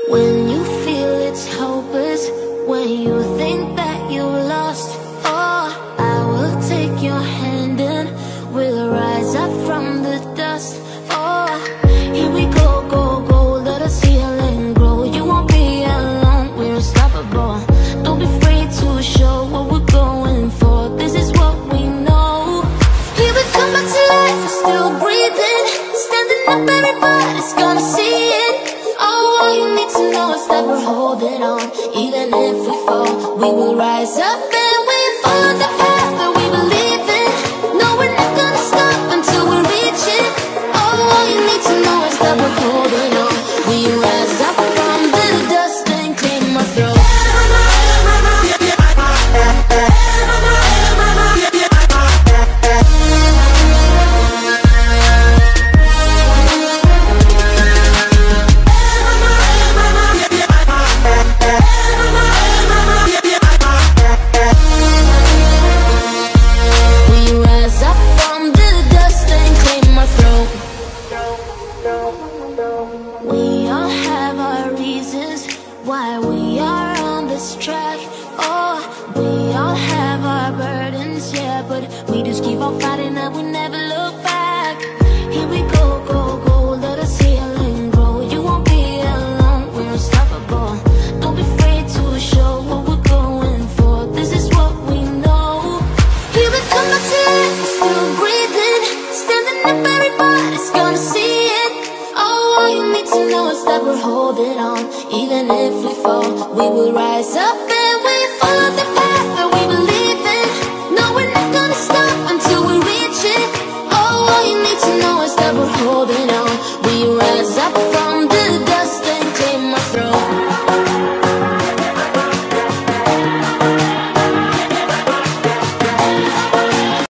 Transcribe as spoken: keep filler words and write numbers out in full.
When you feel it's hopeless, when you think that you lost, oh, I will take your hand and we'll rise up from the dust. Oh, here we go, go, go, let us heal and grow. You won't be alone, we're unstoppable. Don't be afraid to show what we're going for. This is what we know. Here we come back to life, we're still breathing. Standing up, everybody's gonna see it. Oh, all you need to know is that we're holding on. Even if we fall, we will rise up and we follow the path that we believe in. No, we're not gonna stop until we reach it. Oh, all you need to know is that we're holding on. We rise up from the dust and clear my throat. We all have our reasons why we are on this track. Oh, we all have our burdens, yeah, but we just keep on fighting and we never look back. Here we go, go, go, let us heal and grow. You won't be alone, we're unstoppable. Don't be afraid to show what we're going for. This is what we know. Here we come back to life, we're still breathing. Standing up, everybody's gonna see it. All you need to know is that we're holding on. Even if we fall, we will rise up and we follow the path that we believe in. No, we're not gonna stop until we reach it. Oh, all you need to know is that we're holding on. We rise up.